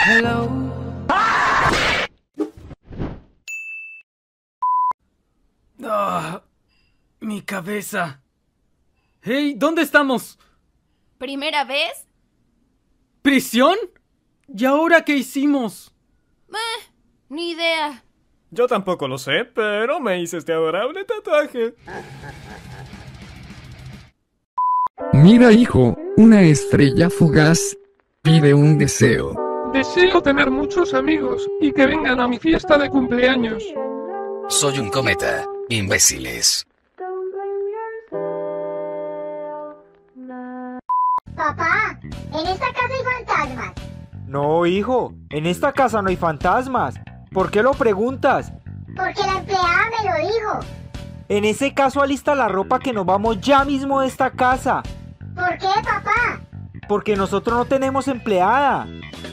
Hello. Mi cabeza. Hey, ¿dónde estamos? ¿Primera vez? ¿Prisión? ¿Y ahora qué hicimos? Ni idea. Yo tampoco lo sé, pero me hice este adorable tatuaje. Mira, hijo, una estrella fugaz pide un deseo. Deseo tener muchos amigos y que vengan a mi fiesta de cumpleaños. Soy un cometa, imbéciles. Papá, en esta casa hay fantasmas. No, hijo, en esta casa no hay fantasmas. ¿Por qué lo preguntas? Porque la empleada me lo dijo. En ese caso alista la ropa que nos vamos ya mismo de esta casa. ¿Por qué, papá? Porque nosotros no tenemos empleada.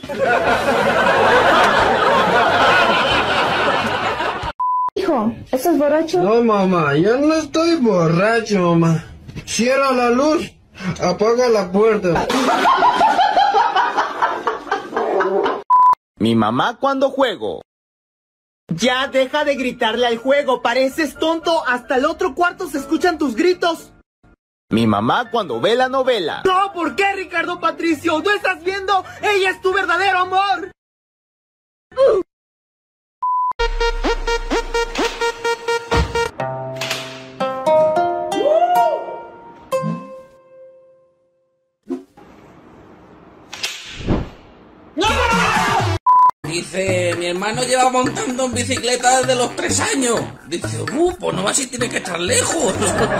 Hijo, ¿estás borracho? No, mamá, yo no estoy borracho, mamá. Cierra la luz, apaga la puerta. Mi mamá cuando juego. Ya deja de gritarle al juego, pareces tonto, hasta el otro cuarto se escuchan tus gritos. Mi mamá cuando ve la novela. No, ¿por qué, Ricardo Patricio? ¿No estás viendo? Ella es tu verdadero amor. Dice, mi hermano lleva montando en bicicleta desde los 3 años. Dice, pues no va si tiene que estar lejos.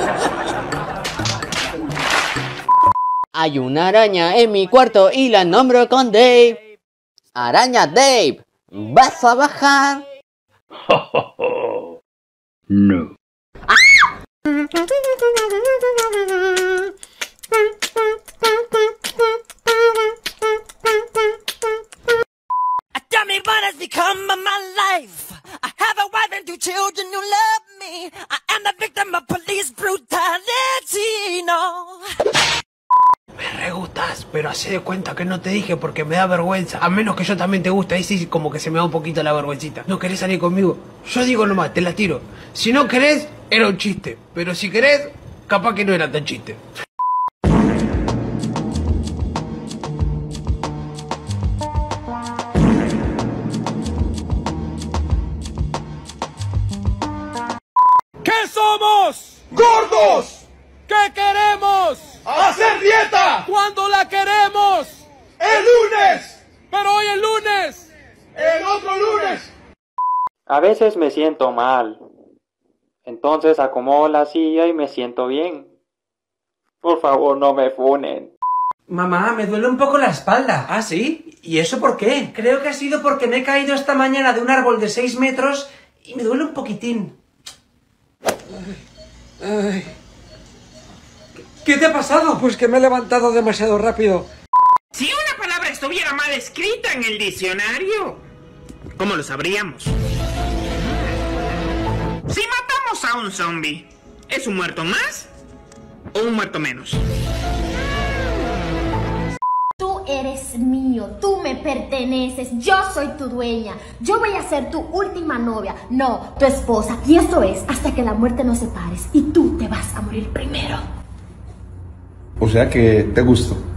Hay una araña en mi cuarto y la nombro con Dave. Araña Dave, ¿vas a bajar? No. Tell me what has become of my life. I have a wife and 2 children who love me. I am the victim of police brutality, no. Me re gustas, pero hacé de cuenta que no te dije porque me da vergüenza. A menos que yo también te guste, ahí sí como que se me da un poquito la vergüencita. ¿No querés salir conmigo? Yo digo nomás, te la tiro. Si no querés, era un chiste. Pero si querés, capaz que no era tan chiste. ¿Qué somos? ¡Gordos! ¿Qué queremos? ¡Hacer dieta! ¿Cuándo la queremos? ¡El lunes! ¡Pero hoy es lunes! ¡El otro lunes! A veces me siento mal. Entonces acomodo la silla y me siento bien. Por favor, no me funen. Mamá, me duele un poco la espalda. ¿Ah, sí? ¿Y eso por qué? Creo que ha sido porque me he caído esta mañana de un árbol de 6 metros y me duele un poquitín. Ay. ¿Qué te ha pasado? Pues que me he levantado demasiado rápido. Si una palabra estuviera mal escrita en el diccionario, ¿cómo lo sabríamos? Si matamos a un zombie, ¿es un muerto más o un muerto menos? Tú eres mío, tú me perteneces, yo soy tu dueña, yo voy a ser tu última novia, no, tu esposa, y esto es hasta que la muerte nos separes y tú te vas a morir primero. O sea que te gustó.